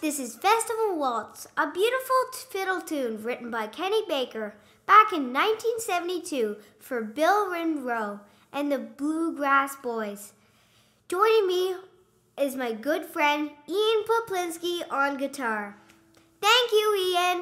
This is Festival Waltz, a beautiful fiddle tune written by Kenny Baker back in 1972 for Bill Monroe and the Bluegrass Boys. Joining me is my good friend Ian Peplinski on guitar. Thank you, Ian.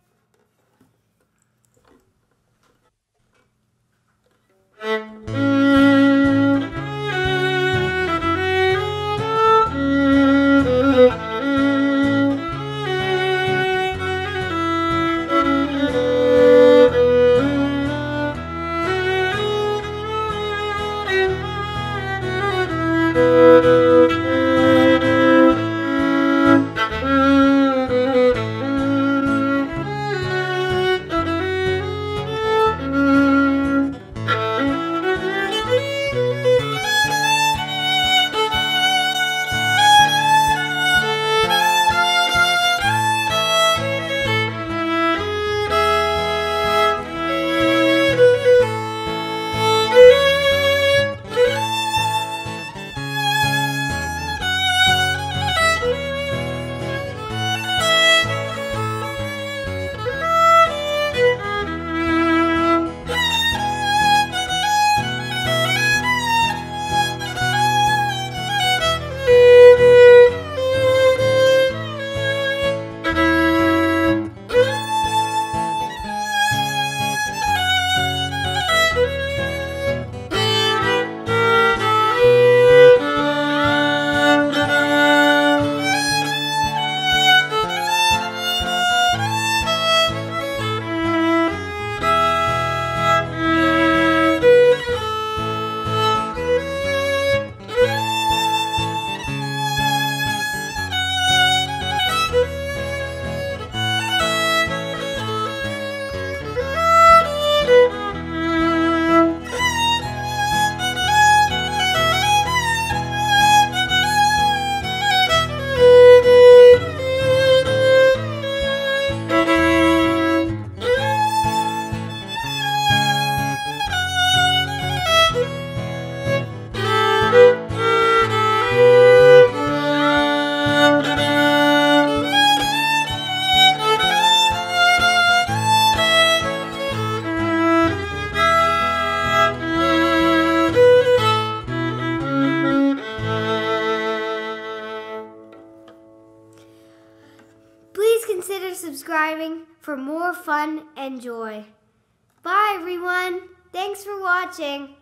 Please consider subscribing for more fun and joy. Bye, everyone. Thanks for watching.